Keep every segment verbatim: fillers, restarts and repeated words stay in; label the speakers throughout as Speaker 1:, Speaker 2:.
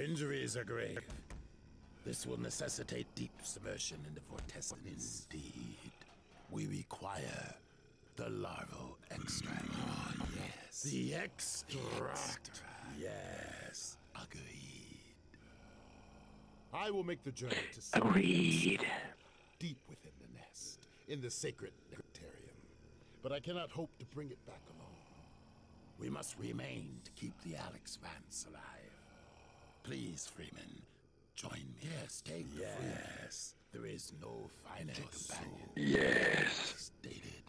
Speaker 1: injuries are grave. This will necessitate deep submersion into Vortex. Indeed. We require the larval extract. Oh, yes. The extract. Yes. Agreed. I will make the journey to see
Speaker 2: Agreed.
Speaker 1: deep within the nest, in the sacred nectarium. But I cannot hope to bring it back alone. We must remain to keep the Alex Vance alive. Please, Freeman, join me. Yes, take Yes. There is no finer companion.
Speaker 2: Yes.
Speaker 1: Stated.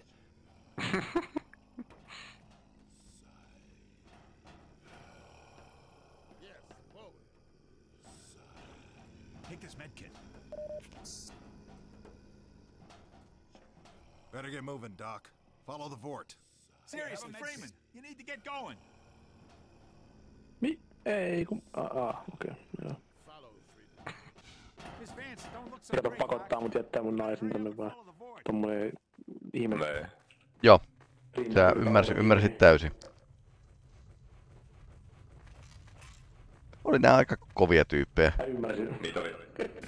Speaker 1: Yes, forward.
Speaker 3: Take this med kit. Better get moving, Doc. Follow the Vort. Seriously, Freeman, you need to get going.
Speaker 2: Mi? Ei kun... Aa, okei, okay, joo.
Speaker 3: Miss Vance, don't look so
Speaker 2: Kato
Speaker 3: great,
Speaker 2: pakottaa mut jättää mun naisen tänne vaan. Tommonen ihme.
Speaker 4: Nee.
Speaker 5: Joo. Sä ymmärsit, ymmärsit täysin. Oli nää aika kovia tyyppejä.
Speaker 2: Mä ymmärsin.
Speaker 4: Niitä oli.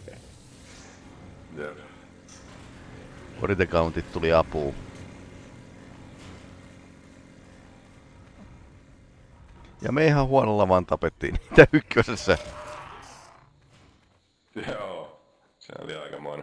Speaker 4: Jep.
Speaker 5: Body countit tuli apuun. Ja me ihan huonolla vaan tapettiin niitä ykkösessä.
Speaker 4: Joo. Se oli aikamoinen.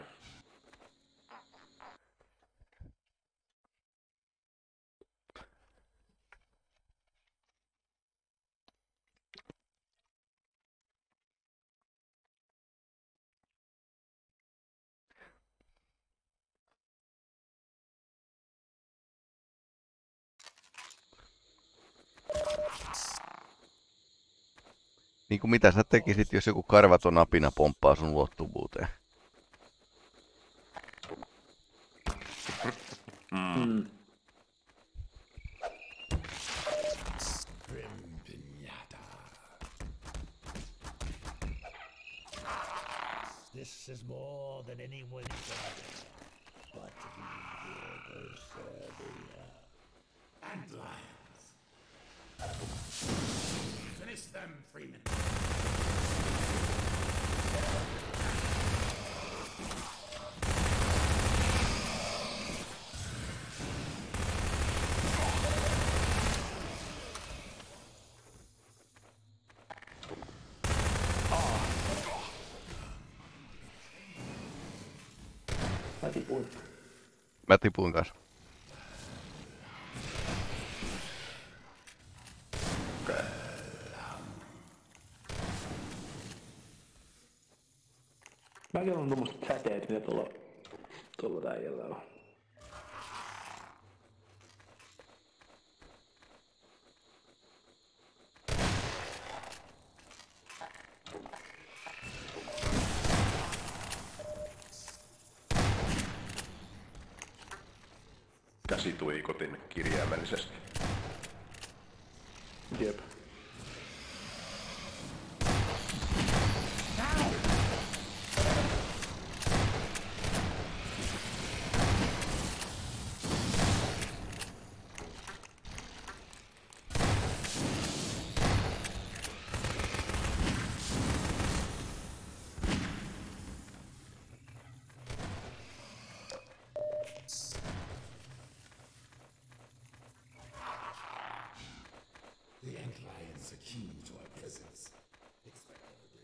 Speaker 5: Niinku mitä sä tekisit, jos joku karvaton apina pomppaa sun ulottuvuuteen?
Speaker 2: Mm.
Speaker 1: This is more than anyone thought. But we will persevere. And lions. Finish them, Freeman.
Speaker 2: Mä tipuin.
Speaker 5: Mä tipuin kanssa.
Speaker 2: Mäkin on tommoset säteet, mitä tuolla... Tuolla äijällä on.
Speaker 4: Käsituikotin kirjaimellisesti.
Speaker 2: Jep.
Speaker 1: The Antlions are keen to our presence. Expect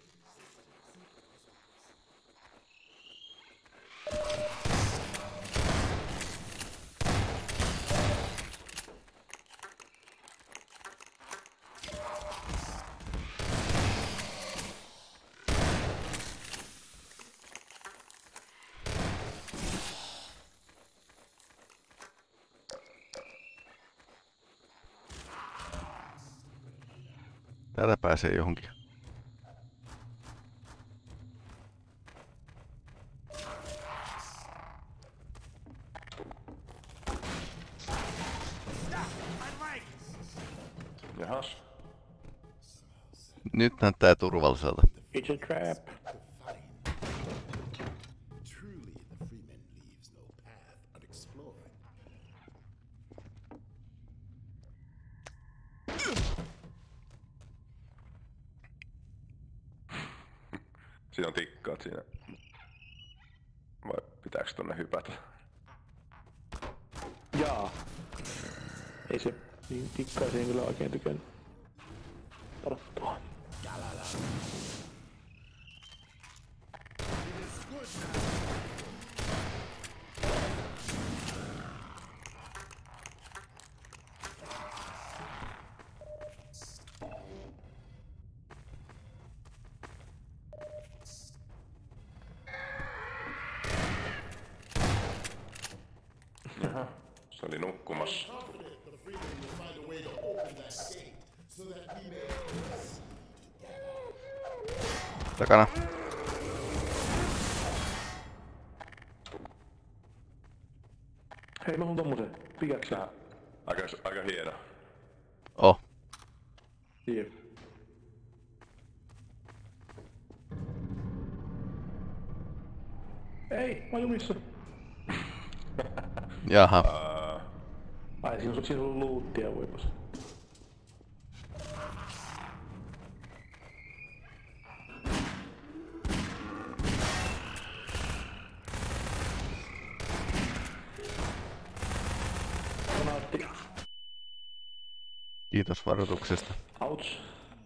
Speaker 5: Täältä pääsee johonkin.
Speaker 4: Jahas.
Speaker 5: Nyt näyttää turvalliselta.
Speaker 2: It's a trap.
Speaker 1: truly the Freeman leaves no path unexplored.
Speaker 4: Siinä on tikkaat siinä. Vai pitääks tonne hypätä?
Speaker 2: Jaa. Ei se niin tikkaisiin kyllä oikein tykännyt tarttua.
Speaker 4: Jaha, se oli nukkumassa.
Speaker 5: Takana.
Speaker 2: Hei, mä haluan tommosen pikaksi.
Speaker 4: Aika, aika hieno.
Speaker 5: Oh.
Speaker 2: Jep. Ei, mä oon jumissa.
Speaker 5: Jaha.
Speaker 2: Ai, siinä on, siinä on luuttia voimassa. Granaatti.
Speaker 5: Kiitos varoituksesta.
Speaker 2: Ouch.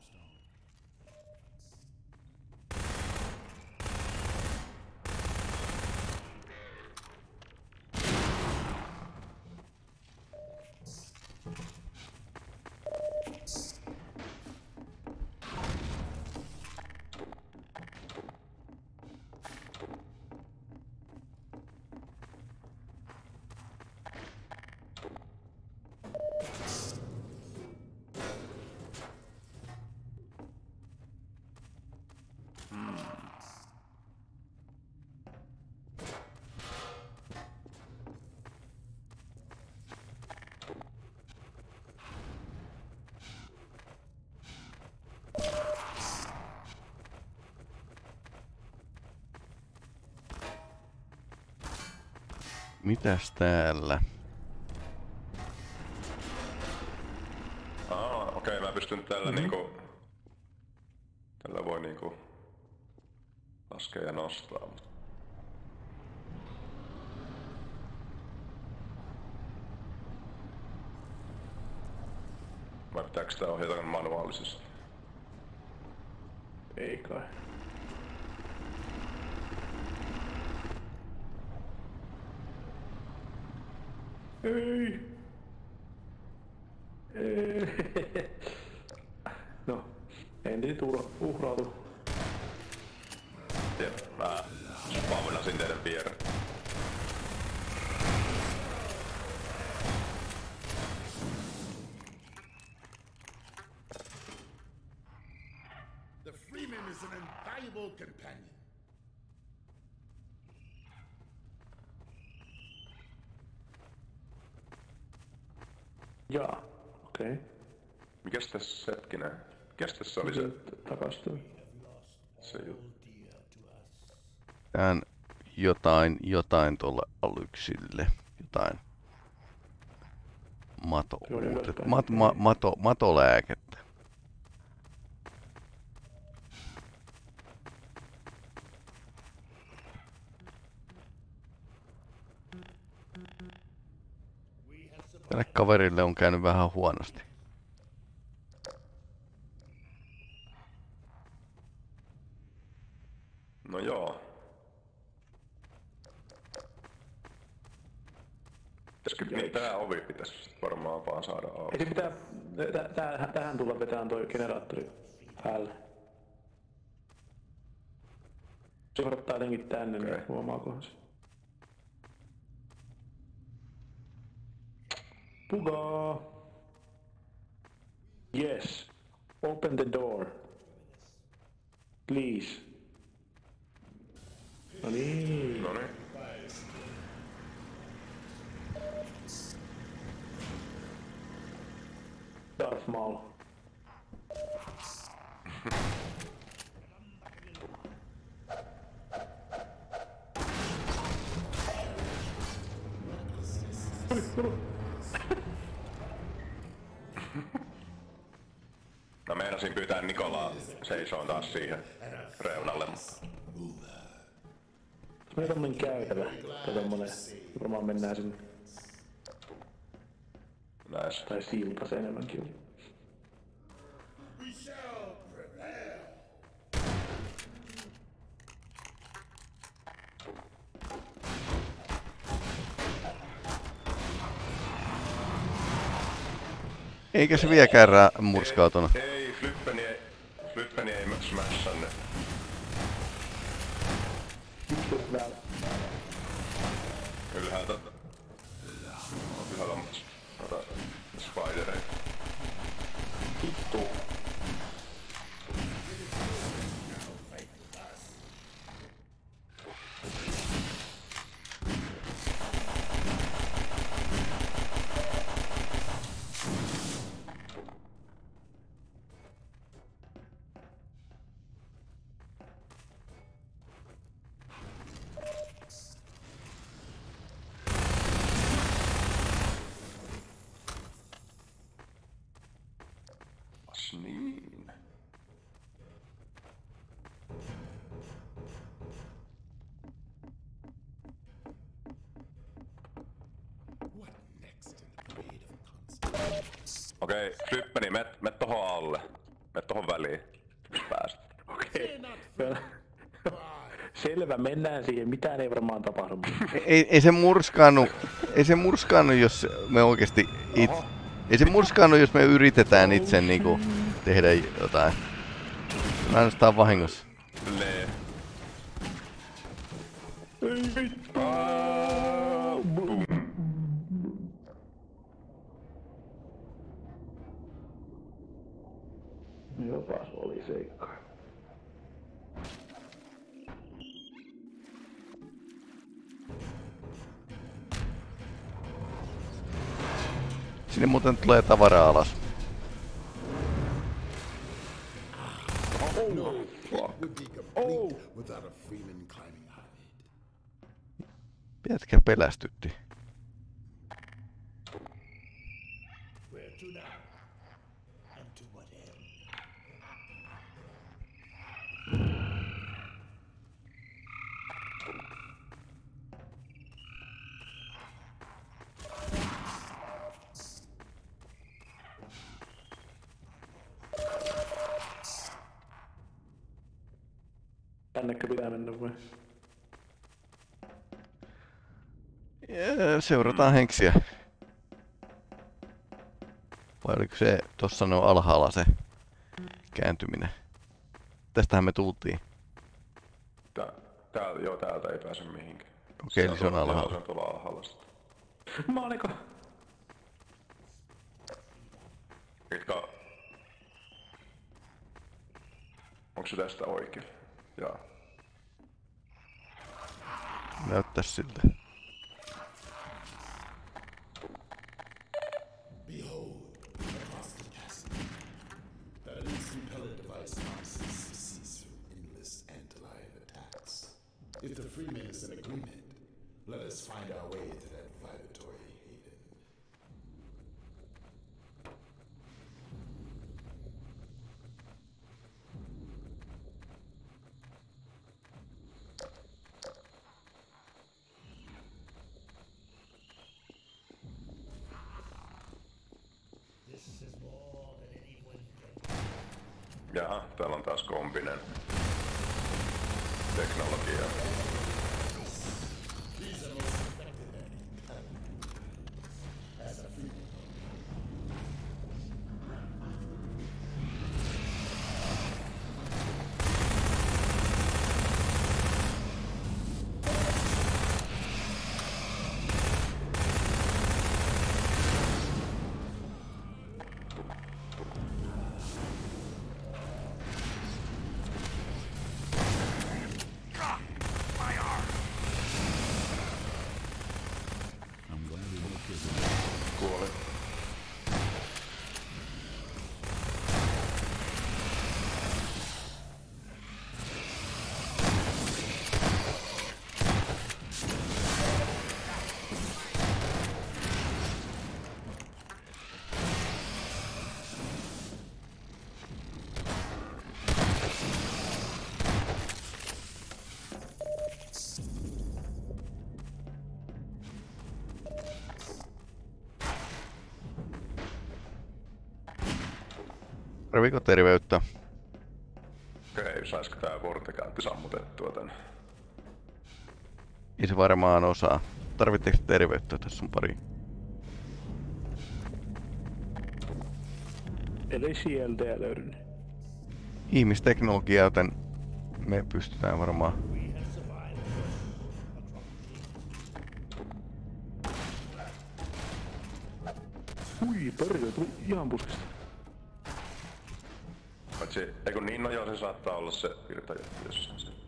Speaker 5: Mitäs täällä?
Speaker 4: Aa, okei, okay, mä pystyn tällä mm-hmm. niinku... Tällä voi niinku... laskea ja nostaa. Vai pitääkö sitä ohjata manuaalisesti?
Speaker 2: Ei kai. Ei. Ei. No, en niitä uhrautu.
Speaker 4: Jep, mä spawnasin teidän viereen.
Speaker 1: The Freeman is an invaluable companion.
Speaker 2: Jaa, okei. Okay.
Speaker 4: Mikäs tässä hetkinen? Mikäs tässä oli se?
Speaker 2: Takastui.
Speaker 4: Se juttu.
Speaker 5: Tän jotain, jotain tuolle alyksille. Jotain. Mato, mat, ma, mato, matolääkettä. Tälle kaverille on käynyt vähän huonosti.
Speaker 4: No joo. Pitäisikö niin, tää ovi pitäis varmaan vaan saada auki.
Speaker 2: Ei se pitää täh, tähän tulla vetään toi generaattori päälle. Se odottaa jotenkin tänne, okay. Niin huomaakohan se. Pugaa! Yes. Open the door. Please. No niin.
Speaker 4: No niin.
Speaker 2: Darth Maul.
Speaker 4: Mä meinasin pyytää Nikolaa seisoon taas siihen reunalle, mutta...
Speaker 2: Se on tommonen käytävä. Tai tommonen. Varmaan mennään sinne.
Speaker 4: Näis.
Speaker 2: Tai silta se enemmänkin on.
Speaker 5: Eikä se vieläkään ra- murskautunut.
Speaker 4: Ei, Flyppeni ei, Flyppeni ei smashanne. Ylhäältä. Ylhäällä on noita spidereita. Vittu. Niin. Okei, okay, Flyppeni, me, me tohon alle. Me tohon väliin. Pääset.
Speaker 2: Okei. Okay. Selvä, mennään siihen. Mitään ei varmaan tapahdu.
Speaker 5: Ei, ei se murskaannu, ei se murskaannu, jos me oikeesti it, ei se murskaannu, jos me yritetään itse niinku tehdä jotain. Se on ainoastaan vahingossa.
Speaker 4: Lee.
Speaker 2: Ei vittu. Jopas oli seikka.
Speaker 5: Sinne muuten tulee tavaraa alas.
Speaker 1: No, it would be complete without a Freeman climbing on it.
Speaker 5: Jätkä pelästytti.
Speaker 1: Where to now? And to what end?
Speaker 2: Tännekö pitää mennä vai?
Speaker 5: Ja seurataan henksiä. Vai oliko se tossa no alhaalla se kääntyminen? Tästähän me tultiin.
Speaker 4: Tää, tää, joo, täältä ei pääse mihinkään.
Speaker 5: Okei, eli se on alhaalla.
Speaker 4: Se on tuolla alhaalla sitten.
Speaker 2: Maaliko?
Speaker 4: Mitkä... Onko se tästä oikein? Jaa.
Speaker 5: Näyttäis siltä.
Speaker 1: Behold, across the chasm. That instant pellet device promises to cease from endless anti-lion attacks. If the Freeman is in agreement, let us find our way to that vibratory haven.
Speaker 4: Jaha, täällä on taas kombinen teknologia.
Speaker 5: Tarviiko terveyttä?
Speaker 4: Okei, saisiko tää vortekäänti sammutettua tän?
Speaker 5: Ei se varmaan osaa. Tarvitteko terveyttä? Tässä on pari.
Speaker 2: Eli sieltä löydy.
Speaker 5: Ihmisteknologiaa, joten me pystytään varmaan.
Speaker 2: Ui, perkele, tuli ihan puskista.
Speaker 4: Paitsi, eikö niin, no joo, se saattaa olla se virtajuttu jossain se.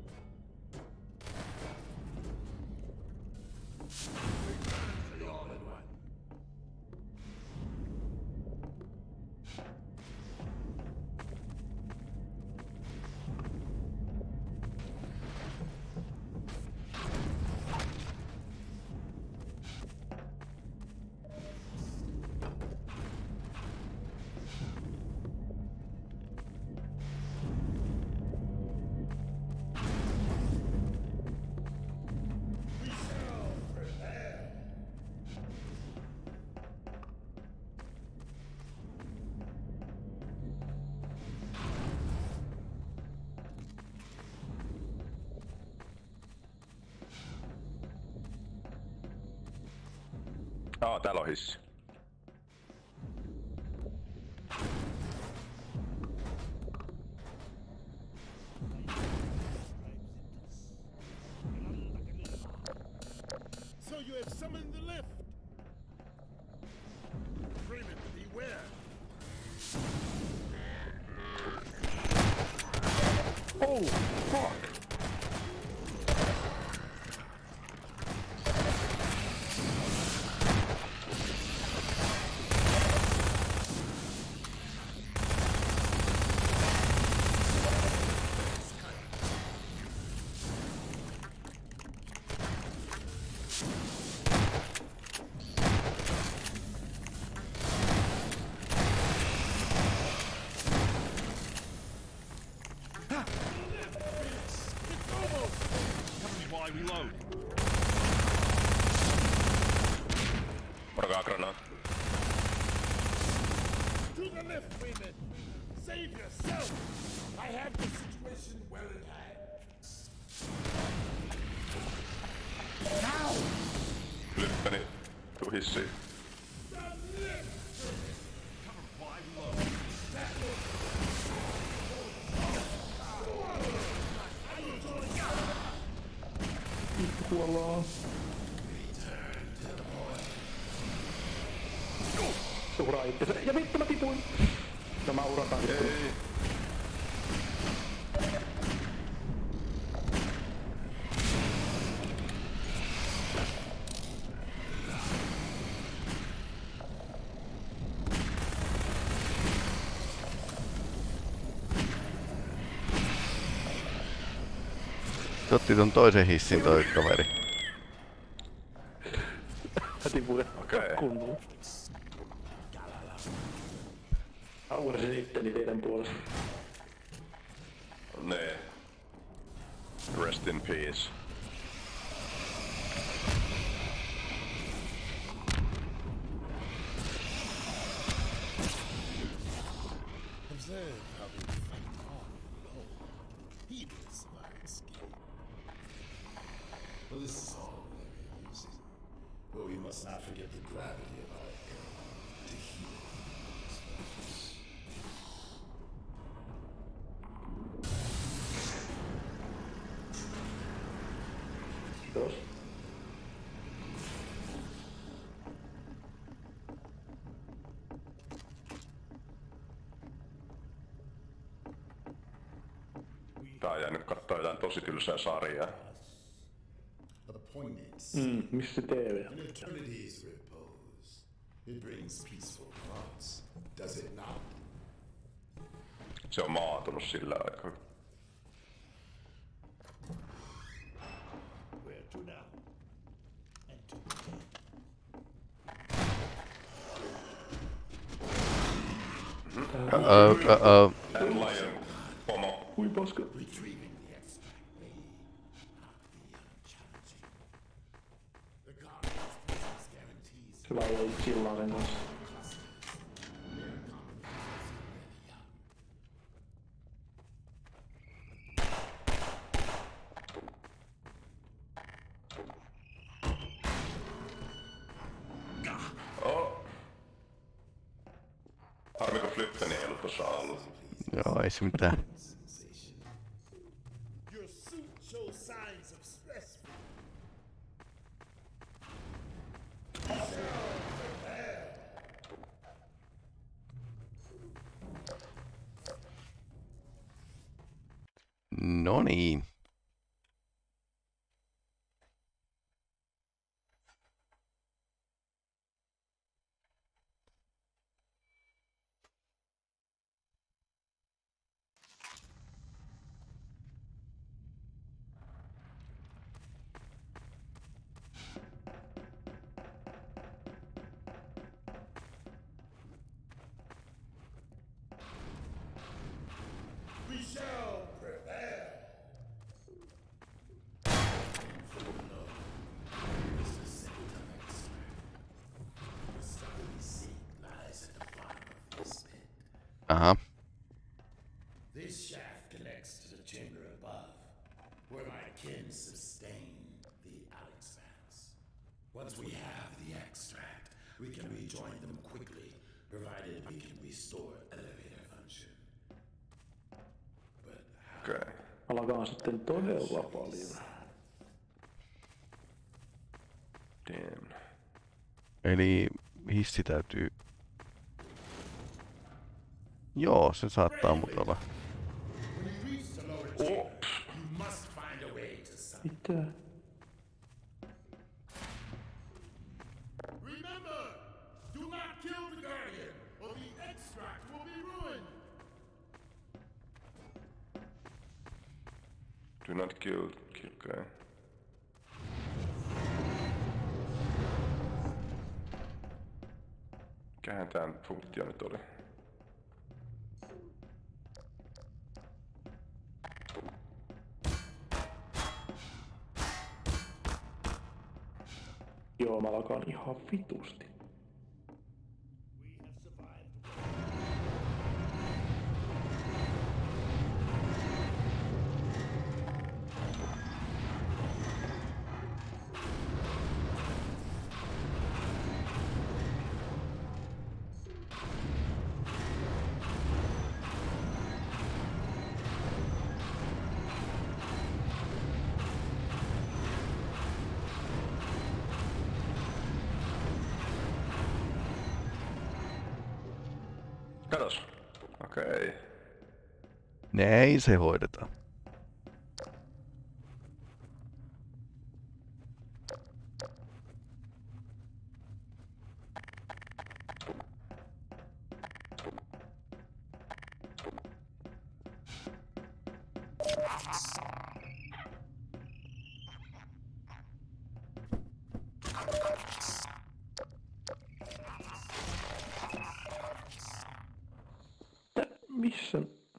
Speaker 4: Aa, täällä on hissi.
Speaker 1: So you have summoned the lift. Freeman, beware.
Speaker 2: Oh, fuck!
Speaker 4: Purakaa granaat.
Speaker 1: To the lift, Freeman. Save yourself. I have the situation well in hand. Now.
Speaker 4: Lyppeni. Tuu hissiin.
Speaker 2: Vittu kuollaan. Se uraa itsensä. Ja vittu mä tipuin! No mä urataan vittu.
Speaker 4: Ei.
Speaker 5: Se otti ton toisen hissin toi kaveri.
Speaker 2: Mä tipuin
Speaker 4: Okei.
Speaker 2: kunnolla. Aurasin itteni teidän puolesta.
Speaker 4: Nee. Rest in peace.
Speaker 1: Observe how they fight on low, heedless of our escape. Well, this is all very easy. But we must not forget the gravity of our error to heal these foes.
Speaker 2: Kiitos.
Speaker 4: Tää on jäänyt kattoo jotain tosi tylsää sarjaa.
Speaker 1: Appointed
Speaker 2: Mm, missä se T V?
Speaker 1: in eternity's repose. It brings peaceful thoughts, does it not?
Speaker 4: Se on maatunut sillä aikaa.
Speaker 1: Where to now? And to begin.
Speaker 5: Uh-oh, uh-oh.
Speaker 4: Lion pomo.
Speaker 2: Hui paska.
Speaker 1: Retrieving the extract may not be unchallenging. The Guardian's presence guarantees
Speaker 2: Se lauloi chillaan sen kanssa.
Speaker 1: their combinations of the young.
Speaker 4: Harmi kun Flytten ei ollut tossa alla.
Speaker 5: Joo, ei se mitään.
Speaker 1: Your suit shows signs of stress.
Speaker 5: No niin.
Speaker 1: We shall prevail. This is Sanctum Extract. The stuff we seek lies at the bottom of this pit.
Speaker 5: Aha.
Speaker 1: This shaft connects to the chamber above, where my kin sustain the Alex Vance. Once we have the extract, we can rejoin them quickly, provided we can restore elevator function. But how?
Speaker 4: Okei. Okay.
Speaker 2: Alkaa sitten todella paljon.
Speaker 4: Damn.
Speaker 5: Eli hissi täytyy... Joo, se saattaa mut olla.
Speaker 1: When you reach the lower chamber, you must find a way to summon.
Speaker 2: Mitä?
Speaker 1: Remember, do not kill the Guardian, or the extract will be ruined.
Speaker 4: Do not kill. Kill. Okay. Mikähän tää funktio nyt oli?
Speaker 2: Joo, mä alkaan ihan vitusti.
Speaker 4: Katos. Okei. Okay.
Speaker 5: Näin se hoidetaan.
Speaker 2: Missä?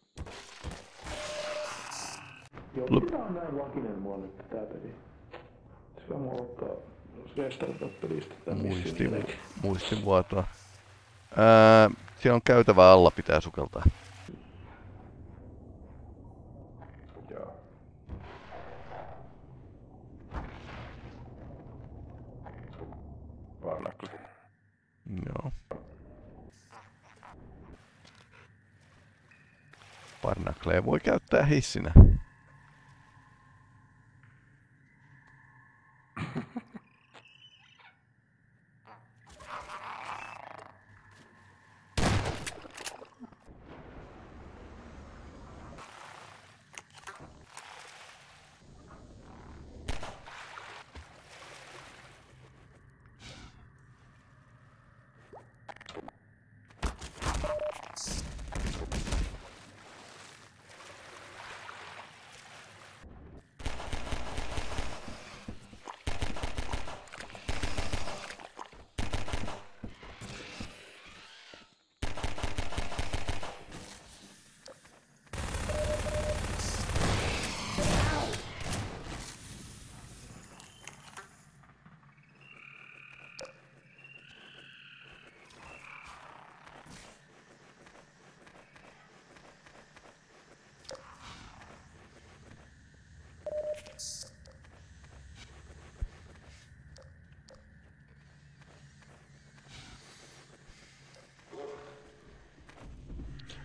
Speaker 2: Joo,
Speaker 5: Lop-
Speaker 2: tää on näin lakinen mua nyt tää peli. Sillä mua ottaa restartaa pelistä tää
Speaker 5: Muisti,
Speaker 2: missin.
Speaker 5: muistivuotoa. Ää, siellä on käytävä alla, pitää sukeltaa.
Speaker 4: Joo. Varnakli.
Speaker 5: Joo. Barnaclea voi käyttää hissinä.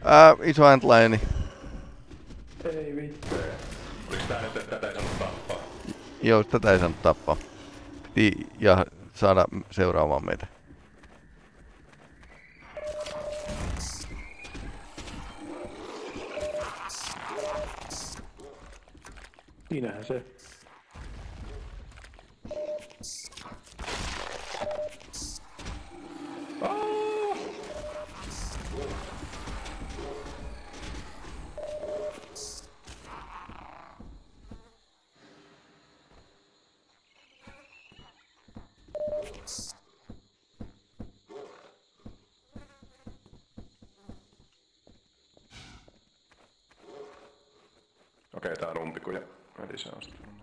Speaker 5: Ää, iso antlioni.
Speaker 2: Ei vittu.
Speaker 4: Oliks tää nyt, että tätä ei saanut tappaa?
Speaker 5: Joo, tätä ei saanut tappaa. Piti ja saada seuraamaan meitä.
Speaker 2: Siinähän se.
Speaker 4: Okei, tää on umpikuja. Eli se on sitten.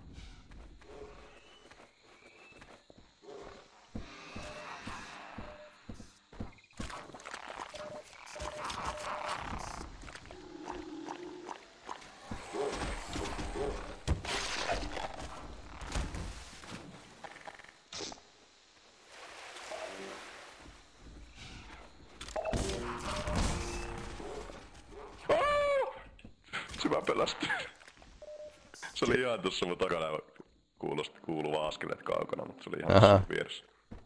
Speaker 4: Se mä pelastin. Se oli ihan tuossa mun takana kuulosti kuuluva askeleet kaukana, mutta se oli ihan tuossa vieressä.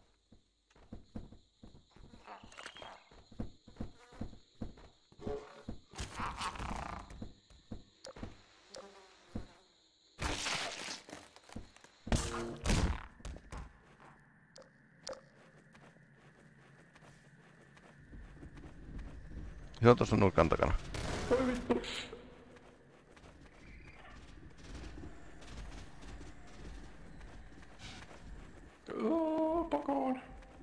Speaker 5: Se on tuossa nurkan takana.
Speaker 2: Oi vittu.
Speaker 4: Oh, pakoon.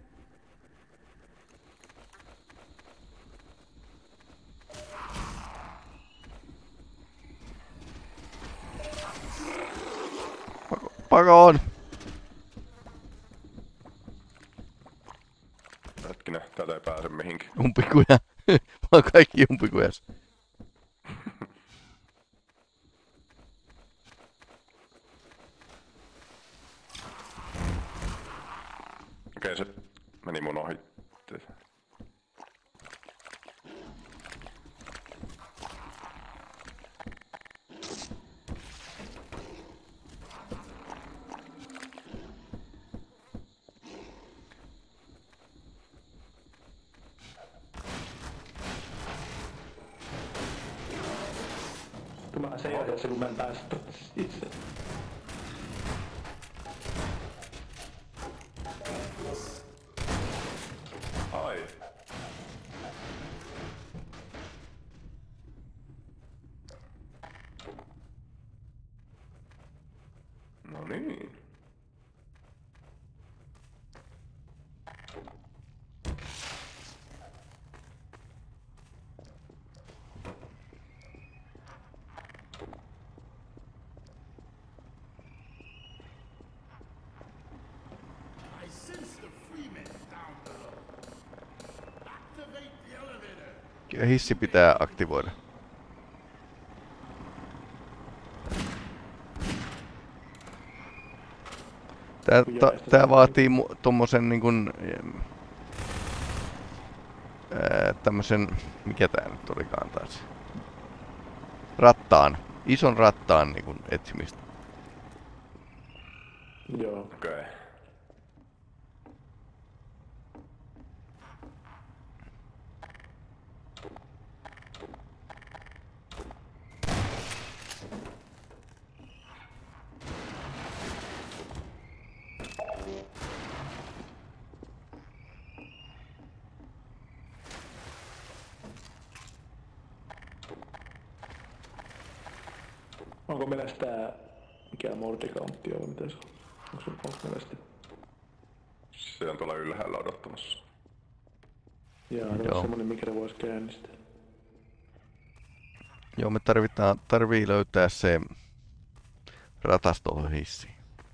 Speaker 5: Pako, pakoon!
Speaker 4: Hetkinen, täältä ei pääse mihinkään.
Speaker 5: Umpikuja. Mä oon kaikki umpikujas.
Speaker 4: Okei, se meni mun ohi.
Speaker 2: Mä seijotin se, kun mä en päässyt itse.
Speaker 4: Ai. No niin.
Speaker 5: Hissi pitää aktivoida. Tää, ta, tää vaatii mu, tommosen niinkun... Ää, tämmösen... Mikä tää nyt olikaan taas? Rattaan. Ison rattaan niinkun etsimistä.
Speaker 2: Joo.
Speaker 4: Okei. Okay.
Speaker 2: Onko meillä sitä... Mikä mordikauntti on? Mitä se on? Onko se onko meillä sitä?
Speaker 4: Se on tuolla ylhäällä odottamassa.
Speaker 2: Jaa, ne on semmonen, mikä voisi käynnistää.
Speaker 5: Joo, me tarvitaan, tarvii löytää se ratas tuohon hissiin.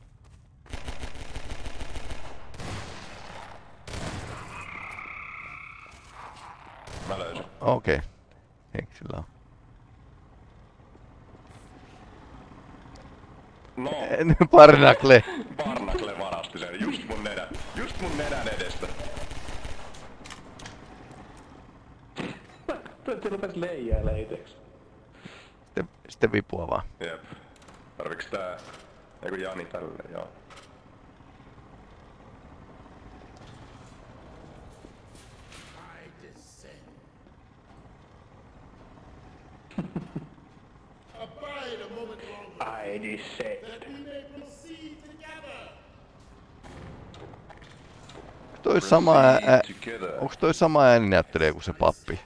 Speaker 4: Mä löysin.
Speaker 5: Okei. Okay. Henksillä on.
Speaker 4: No.
Speaker 5: Barnacle.
Speaker 4: Barnacle varasti sen just mun nenän. Just mun nenän edestä.
Speaker 2: se rupes leijailee iteks?
Speaker 5: Sitten, sitten vipua vaan.
Speaker 4: Jep. Tarviks tää... Eiku Jani tälle, joo.
Speaker 1: I descend. Abide a moment longer,
Speaker 2: I descend.
Speaker 1: that we may proceed together.
Speaker 5: Toi sama ää, ää,
Speaker 4: Together.
Speaker 5: onks toi sama ääninäyttelijä kuin se pappi?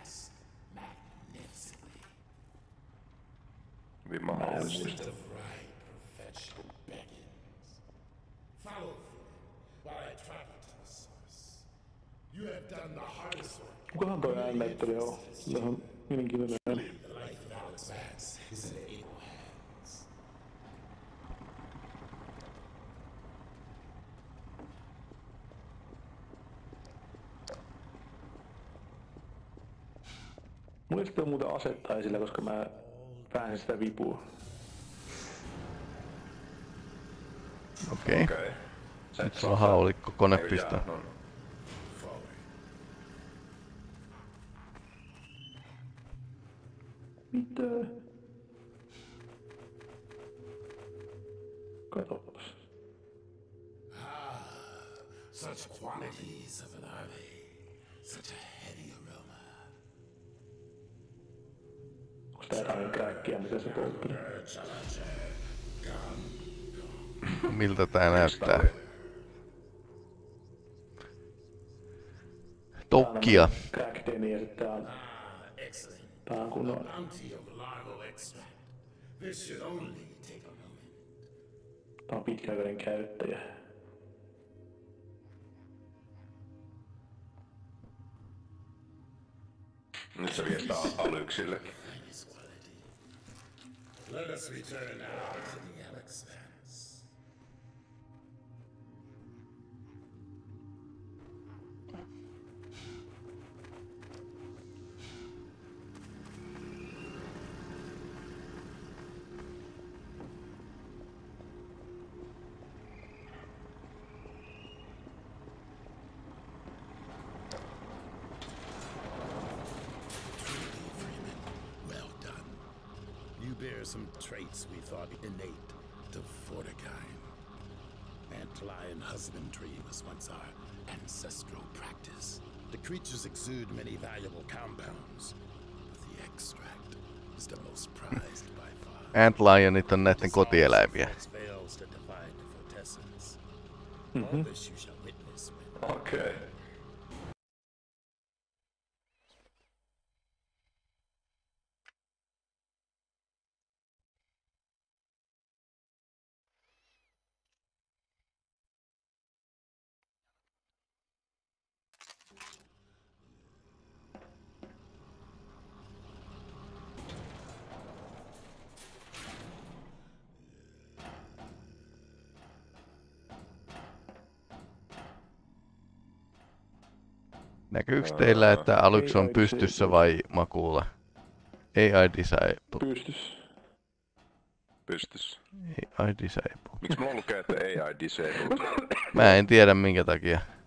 Speaker 4: Hyvin mahdollisesti.
Speaker 1: Of right perfection beckons. Follow me while I travel to the source. You have done the hardest work.
Speaker 2: Kukahan toi äännäyttelijä on? Sillä on mielenkiintoinen ääni.
Speaker 1: The life of Alex Vance is in able hands.
Speaker 2: Mulla ei sitten ole muuten asetta esillä, koska mä pääsen sitä vipua.
Speaker 5: Okei.
Speaker 4: Okei. Okay.
Speaker 5: Nyt sulla on haulikko konepistö.
Speaker 4: No,
Speaker 2: Mitä? Katoppas.
Speaker 1: Such quantities of an army. Such a heady aroma.
Speaker 2: Onks tää jotain kräkkiä, mitä se polttelee?
Speaker 5: Miltä tää näyttää? Tokkia.
Speaker 2: Crackdeni ja sit tää on...
Speaker 1: Excellent.
Speaker 2: Tää on kunnon...
Speaker 1: Bounty of larval extract. This should only take a moment.
Speaker 2: Tää on pitkäaikainen käyttäjä.
Speaker 4: nyt se viestää Alyksille.
Speaker 1: Finest quality. Let us return now to the Alex Vance. Bear some traits we thought innate to Fortikine. Antlion husbandry was once our ancestral practice. The creatures exude many valuable compounds, but the extract is the most prized by far.
Speaker 5: Antlionit on näiden kotieläimiä.
Speaker 1: Fails to divide the Fortessence. All this you shall witness when
Speaker 4: Okei. Okay.
Speaker 5: Näkyykö teillä, että Alyx on pystyssä vai makuulla? A I disable.
Speaker 2: Pystyssä.
Speaker 4: Pystyssä.
Speaker 5: A I disable.
Speaker 4: Miksi mulla lukee, että A I disabled?
Speaker 5: Mä en tiedä minkä takia.